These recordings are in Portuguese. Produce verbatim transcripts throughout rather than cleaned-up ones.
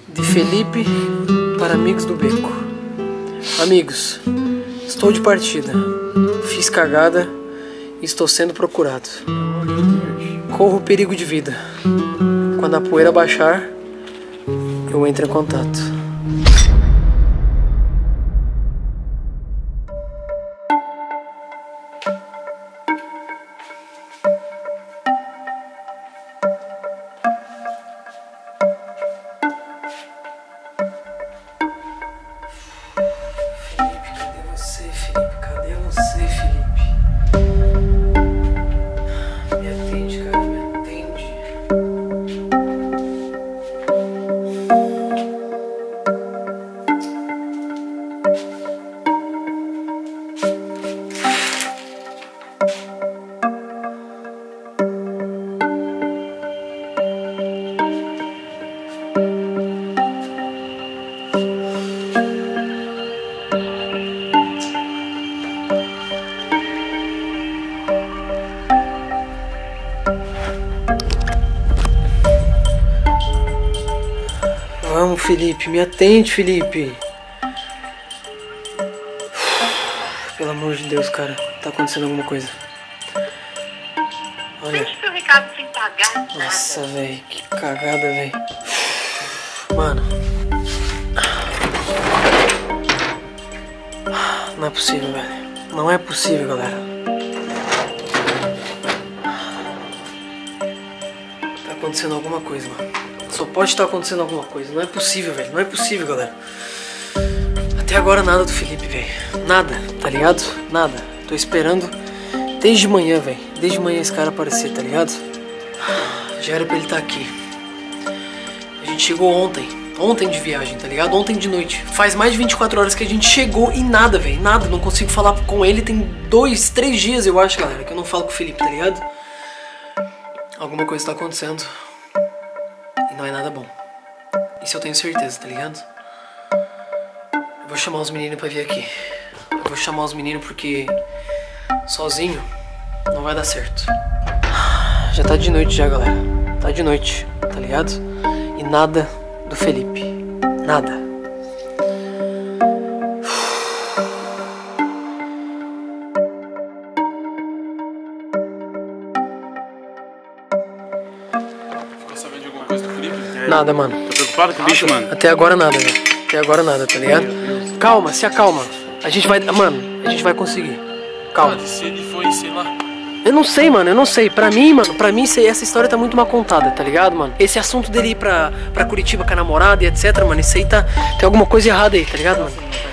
De Felipe para amigos do beco. Amigos, estou de partida. Fiz cagada e estou sendo procurado. Corro perigo de vida. Quando a poeira baixar, eu entro em contato. Vamos, Felipe, me atende, Felipe. Pelo amor de Deus, cara, tá acontecendo alguma coisa. Olha. Deixa seu recado sem pagar. Nossa, velho, que cagada, velho. Mano. Não é possível, velho. Não é possível, galera. Tá acontecendo alguma coisa, mano. Só pode estar acontecendo alguma coisa. Não é possível, velho. Não é possível, galera. Até agora nada do Felipe, velho. Nada, tá ligado? Nada. Tô esperando desde manhã, velho. Desde manhã esse cara aparecer, tá ligado? Já era pra ele estar aqui. A gente chegou ontem. Ontem de viagem, tá ligado? Ontem de noite. Faz mais de vinte e quatro horas que a gente chegou e nada, velho. Nada. Não consigo falar com ele. Tem dois, três dias, eu acho, galera, que eu não falo com o Felipe, tá ligado? Alguma coisa tá acontecendo. Não é nada bom. Isso eu tenho certeza, tá ligado? Eu vou chamar os meninos pra vir aqui. Eu vou chamar os meninos porque sozinho não vai dar certo. Já tá de noite já, galera. Tá de noite, tá ligado? E nada do Felipe. Nada. Nada, mano. Tá preocupado com o bicho, mano? Até agora nada, velho. Até agora nada, tá ligado? Calma, se acalma. A gente vai... Mano, a gente vai conseguir. Calma. Mano, se ele foi, sei lá... Eu não sei, mano, eu não sei. Pra mim, mano, pra mim essa história tá muito mal contada, tá ligado, mano? Esse assunto dele ir pra, pra Curitiba com a namorada e etc, mano, isso aí tá... Tem alguma coisa errada aí, tá ligado, mano?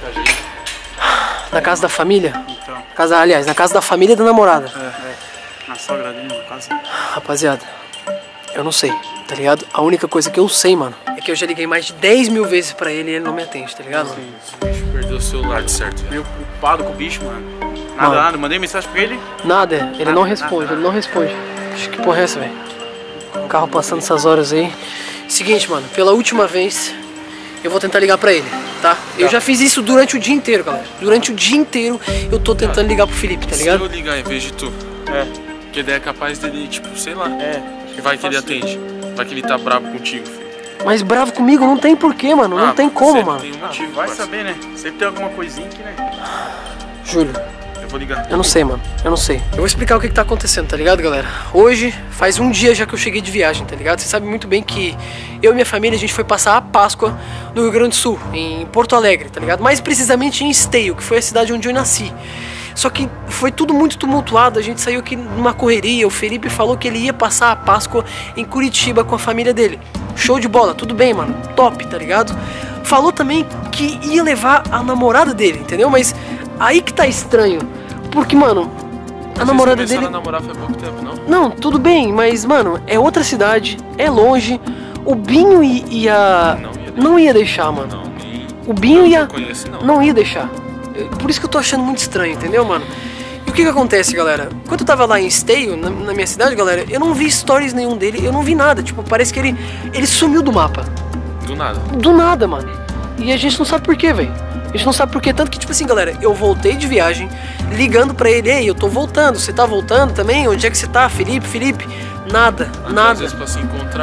Na casa da família? Então. Casa, aliás, na casa da família da namorada. É, é. Na sogra dele, no caso. Rapaziada, eu não sei, tá ligado? A única coisa que eu sei, mano, é que eu já liguei mais de dez mil vezes pra ele e ele não me atende, tá ligado, mano? Sim, esse bicho perdeu o celular, de certo. Meio preocupado com o bicho, mano. Nada, Mano. nada. Mandei mensagem pra ele. Nada, ele Nada, não nada, responde, nada. ele não responde. Acho que porra é essa, velho? Um carro passando essas horas aí. Seguinte, mano, pela última vez eu vou tentar ligar pra ele, tá? Eu já fiz isso durante o dia inteiro, galera. Durante o dia inteiro eu tô tentando ligar pro Felipe, tá ligado? Se eu ligar em vez de tu, É. porque daí é capaz dele, tipo, sei lá. É. Vai que ele atende. Vai que ele tá bravo contigo, filho. Mas bravo comigo não tem porquê, mano. Não Ah, tem como, sempre mano. Tem um Ah, motivo, vai parça. saber, né? Sempre tem alguma coisinha que, né? Júlio, Eu vou ligar. eu não sei, mano. Eu não sei. Eu vou explicar o que que tá acontecendo, tá ligado, galera? Hoje faz um dia já que eu cheguei de viagem, tá ligado? Você sabe muito bem que eu e minha família, a gente foi passar a Páscoa no Rio Grande do Sul, em Porto Alegre, tá ligado? Mais precisamente em Esteio, que foi a cidade onde eu nasci. Só que foi tudo muito tumultuado, a gente saiu aqui numa correria, o Felipe falou que ele ia passar a Páscoa em Curitiba com a família dele. Show de bola, tudo bem, mano, top, tá ligado? Falou também que ia levar a namorada dele, entendeu? Mas aí que tá estranho, porque, mano, a namorada Vocês dele... começaram a namorar faz pouco tempo, não? Não, tudo bem, mas, mano, é outra cidade, é longe, o Binho i- ia... Não ia deixar. Não ia deixar, mano. Não, nem... O Binho Não, ia... eu conheço, não. Não ia deixar. Por isso que eu tô achando muito estranho, entendeu, mano? E o que que acontece, galera? Quando eu tava lá em Esteio, na, na minha cidade, galera, eu não vi stories nenhum dele, eu não vi nada. Tipo, parece que ele, ele sumiu do mapa. Do nada. Do nada, mano. E a gente não sabe por quê, velho. A gente não sabe por quê. Tanto que, tipo assim, galera, eu voltei de viagem, ligando pra ele, ei, eu tô voltando, você tá voltando também? Onde é que você tá, Felipe, Felipe? Nada, Às nada. vezes pra se encontrar.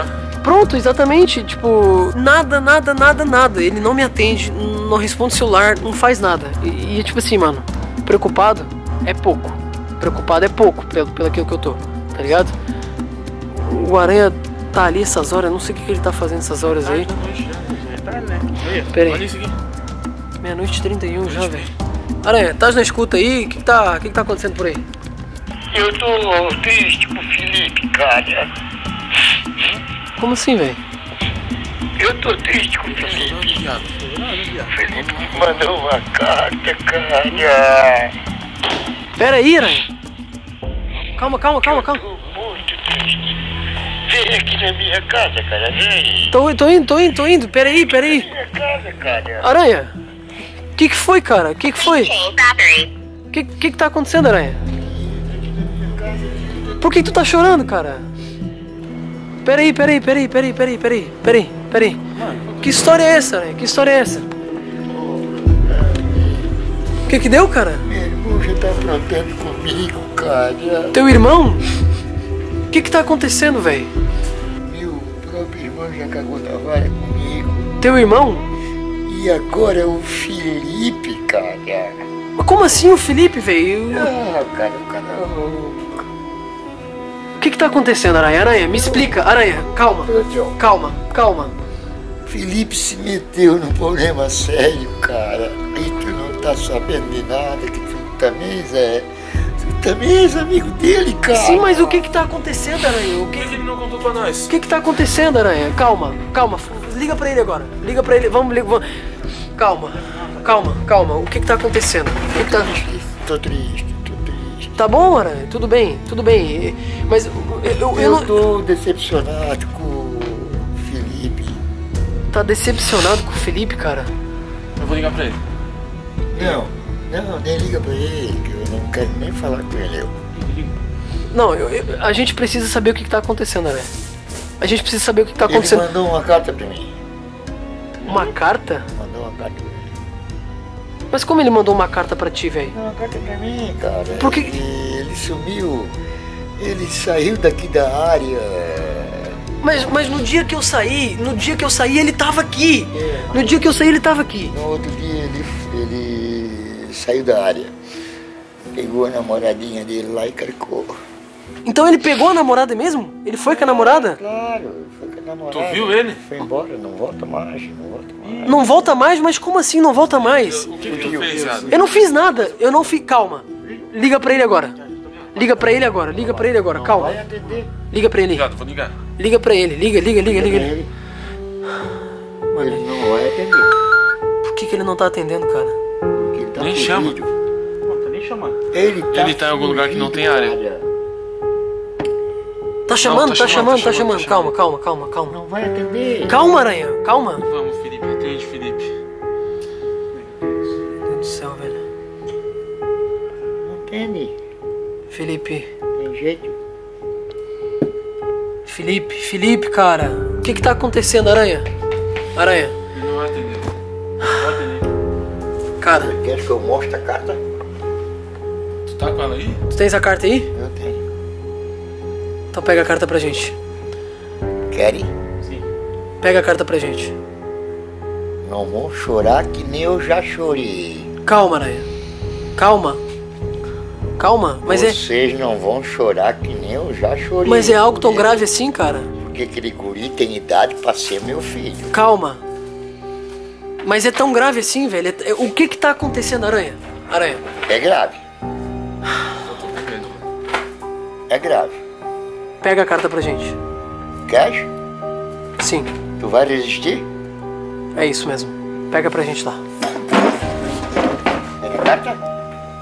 Pronto, exatamente. Tipo, nada, nada, nada, nada. Ele não me atende, não responde o celular, não faz nada. E, e tipo assim, mano, preocupado é pouco. Preocupado é pouco pelo, pelo aquilo que eu tô, tá ligado? O Aranha tá ali essas horas, eu não sei o que, que ele tá fazendo essas horas aí. Pera aí. Meia-noite e trinta e um já, velho. Aranha, tá na escuta aí? O que, que, tá, que, que tá acontecendo por aí? Eu tô triste com o Felipe, cara. Como assim, velho? Eu tô triste com o Felipe. O Felipe me mandou uma carta, cara. Pera aí, Aranha. Calma, calma, calma, calma. Eu tô muito triste. Vem aqui na minha casa, cara, vem. Tô, tô indo, tô indo, tô indo. Pera aí, pera aí. Na minha casa, cara. Aranha, o que que foi, cara? O que que foi? O que, que que tá acontecendo, Aranha? Por que que tu tá chorando, cara? Peraí, peraí, peraí, peraí, peraí, peraí, peraí, peraí. Que história é essa, Aranha? Que história é essa? O que que deu, cara? Meu irmão já tá aprontando comigo, cara. Teu irmão? O que que tá acontecendo, velho? Meu próprio irmão já cagou na vara comigo. Teu irmão? E agora o Felipe, cara. Mas como assim o Felipe, velho? Ah, cara, o cara... O que que tá acontecendo, Aranha? Aranha, me explica. Aranha, calma. Calma, calma. Felipe se meteu num problema sério, cara. E tu não tá sabendo de nada, que tu também é... Tu também és amigo dele, cara. Sim, mas o que que tá acontecendo, Aranha? O que, Por que ele não contou pra nós? o que que tá acontecendo, Aranha? Calma, calma. Liga pra ele agora. Liga pra ele. Vamos, liga, vamos. Calma, calma, calma. O que que tá acontecendo? O que que tá... Tô triste, tô triste. Tá bom, Aranha? Tudo bem, tudo bem. Mas eu, eu, eu Eu não... tô decepcionado com o Felipe. Tá decepcionado com o Felipe, cara? Eu vou ligar pra ele. Não, não, nem liga pra ele, que eu não quero nem falar com ele. Eu. Não, eu, eu- a gente precisa saber o que que tá acontecendo, Aranha. A gente precisa saber o que que tá Ele acontecendo. mandou uma carta pra mim. Uma carta? Mandou uma carta pra mim. Mas como ele mandou uma carta pra ti, velho? Mandou uma carta pra mim, cara. Por que- Ele, ele sumiu. Ele saiu daqui da área. Mas, mas no dia que eu saí, no dia que eu saí, ele tava aqui. No dia que eu saí, ele tava aqui. No outro dia ele, ele saiu da área. Pegou a namoradinha dele lá e carcou. Então ele pegou a namorada mesmo? Ele foi com a namorada? Claro, foi com a namorada. Tu viu ele? Foi embora, não volta mais, não volta mais. Não volta mais? Mas como assim não volta mais? O que que tu fez, Yado? Eu não fiz nada, eu não fiz... Calma. Liga pra ele agora. Liga pra ele agora, liga pra ele agora, calma. Vai atender. Liga pra ele. Yado, vou ligar. Liga pra ele, liga, liga, liga, liga. liga. Ele, ele não vai atender. Por que que ele não tá atendendo, cara? Porque ele tá Nem fugido. chama. Não, tá nem chamando. Ele tá, Ele tá em algum lugar que não tem área. fugido, cara. Tá chamando, tá tá chamando, chamando, tá tá chamando. chamando. Calma, calma, calma, calma. Não vai atender. Calma, Aranha, calma. Vamos, Felipe. Atende, Felipe. Meu Deus do céu, velho. Não atende. Felipe, Tem jeito. Felipe, Felipe, cara. O que que tá acontecendo, Aranha? Aranha, Ele não vai atender. Não vai atender. cara, Quer que eu mostre a carta? Tu tá com ela aí? tu tens a carta aí? Eu tenho. Então pega a carta pra gente. Querem? Pega a carta pra gente. Não vão chorar que nem eu já chorei. Calma, Aranha. Calma. Calma, mas é, Vocês não vão chorar que nem eu já chorei. mas é algo tão grave assim, cara? Porque aquele guri tem idade pra ser meu filho. Calma. Mas é tão grave assim, velho? É- é- O que que tá acontecendo, Aranha? Aranha. É grave. Eu tô com medo. É grave. Pega a carta pra gente. Quer? Sim, Tu vai resistir? é isso mesmo. Pega pra gente lá. Pega a carta?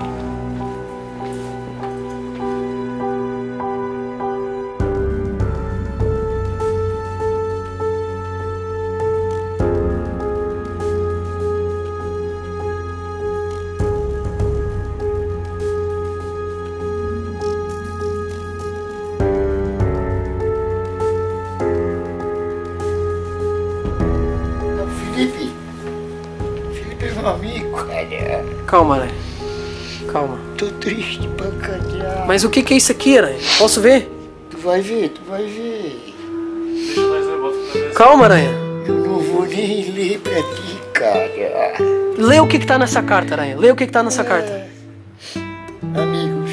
Felipe. Felipe é meu amigo, cara. Calma, Aranha. Calma. Tô triste pra caralho. Mas o que que é isso aqui, Aranha? Posso ver? Tu vai ver, tu vai ver. Deixa nós ver, bota Calma, Aranha. Eu não vou nem ler pra ti, cara. Lê o que que tá nessa carta, Aranha. Lê o que que tá nessa carta. Amigos,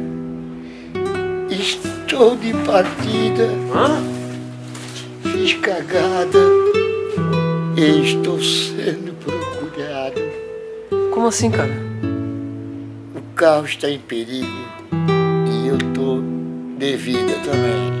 estou de partida. Hã? Fiz cagada e estou sendo procurado. Como assim, cara? O carro está em perigo e eu tô de vida também.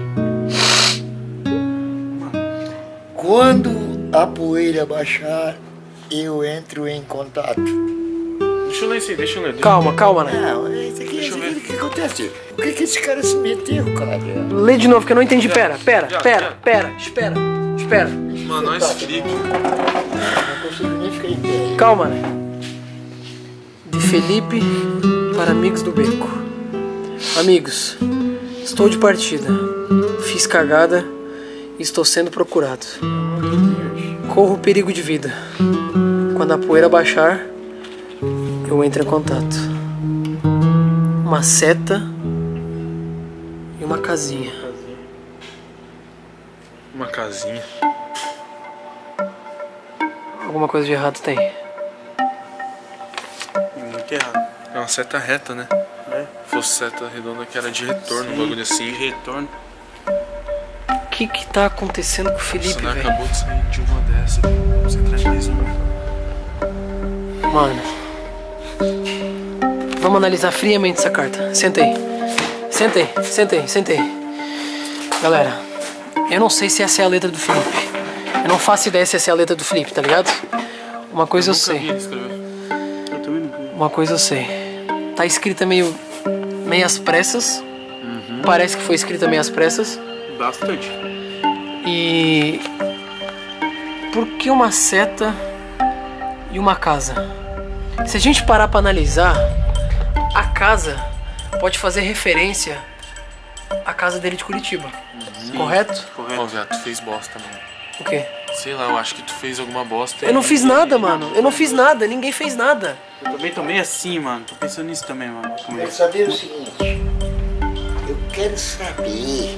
Quando a poeira baixar, eu entro em contato. Deixa eu ler isso aí, deixa eu ler. Deixa Calma, calma, Aranha. Não, isso aqui, isso aqui, o que acontece? Por que, que esse cara se meteu, cara? Lê de novo, que eu não entendi. Pera, pera, já, pera, já. pera, espera, espera. Mano, olha esse Felipe. Não consigo nem ficar em pé. Calma, Aranha. De Felipe para amigos do beco. Amigos, estou de partida. Fiz cagada e estou sendo procurado. Corro perigo de vida. Quando a poeira baixar, eu entro em contato. Uma seta e uma casinha. Uma casinha. Alguma coisa de errado tem. Muito errado. É uma seta reta, né? É. Se fosse seta redonda que era de retorno, um bagulho assim. Retorno. O que que tá acontecendo com o Você Felipe, não velho? acabou de sair de uma dessa. Você entrar em prisão. Mano, vamos analisar friamente essa carta. Senta aí. Senta aí, senta aí, senta aí. Galera, eu não sei se essa é a letra do Felipe. Eu não faço ideia se essa é a letra do Felipe, tá ligado? Uma coisa eu, Nunca sei. vi ele escrever. Eu também não vi. Uma coisa eu sei. Tá escrita meio. meio às pressas. Parece que foi escrita meio às pressas. Bastante. E. Por que uma seta e uma casa? Se a gente parar pra analisar, a casa pode fazer referência à casa dele de Curitiba. Correto? Ó, viado, tu fez bosta, mano. O quê? Sei lá, eu acho que tu fez alguma bosta. Eu não e- fiz nada, mano. Eu não fiz nada. Ninguém fez nada. Eu também tô meio assim, mano. Tô pensando nisso também, mano. Como é? Quero saber o seguinte. Eu quero saber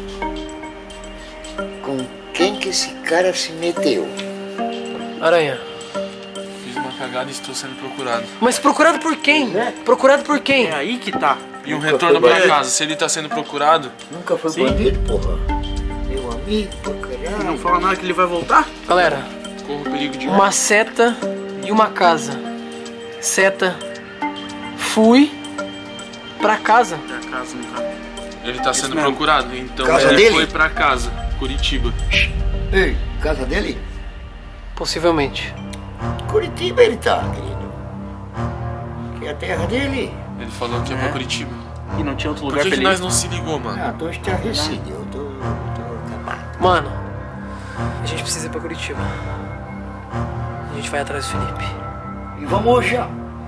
com quem que esse cara se meteu. Aranha. Fiz uma cagada e estou sendo procurado. Mas procurado por quem? Procurado por quem? É aí que tá. E um Nunca retorno foi pra bandido. casa. Se ele tá sendo procurado, Nunca foi Sim. bandido, porra. Meu amigo, pra caralho. Não fala nada que ele vai voltar? Galera, corre o perigo de uma seta e uma casa. Seta. Fui pra casa. Pra casa, no caso. Ele tá sendo mesmo. procurado, então Casa ele dele? foi pra casa, Curitiba. Ei, casa dele? Possivelmente. Curitiba ele tá, querido. Que é a terra dele. Ele falou que é, pra Curitiba. E não tinha outro Por lugar que, pra que ele nós ir? não se ligou, mano? Ah, tô estarrecido, eu tô, tô acabado. Mano, a gente precisa ir pra Curitiba. A gente vai atrás do Felipe. E vamos já.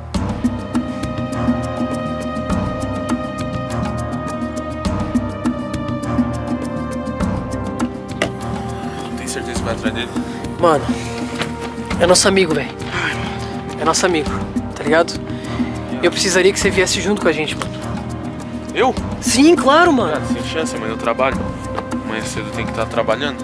Tem certeza que vai atrás dele? Mano, é nosso amigo, velho. É nosso amigo, tá ligado? Eu precisaria que você viesse junto com a gente, mano. Eu? Sim, claro, mano. Cara, sem chance, amanhã eu trabalho. Amanhã cedo tem que estar trabalhando.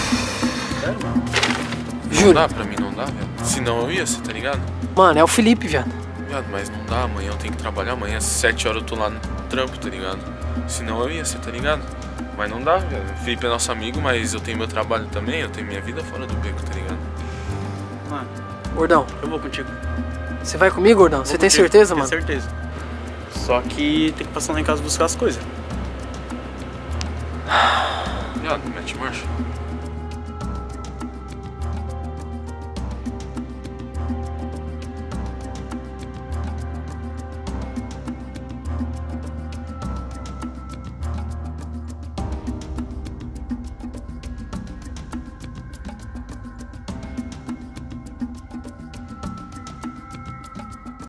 Não Juro. dá, pra mim não dá, velho. Senão eu ia, você tá ligado? Mano, é o Felipe, viado. Viado, mas não dá, amanhã eu tenho que trabalhar. Amanhã às sete horas eu tô lá no trampo, tá ligado? Senão eu ia, você tá ligado? Mas não dá, velho. O Felipe é nosso amigo, mas eu tenho meu trabalho também. Eu tenho minha vida fora do beco, tá ligado? Mano, Gordão, eu vou contigo. você vai comigo, Gordão? Você Vou tem contigo, certeza, tenho mano? certeza. Só que tem que passar lá em casa buscar as coisas. Viado, mete marcha.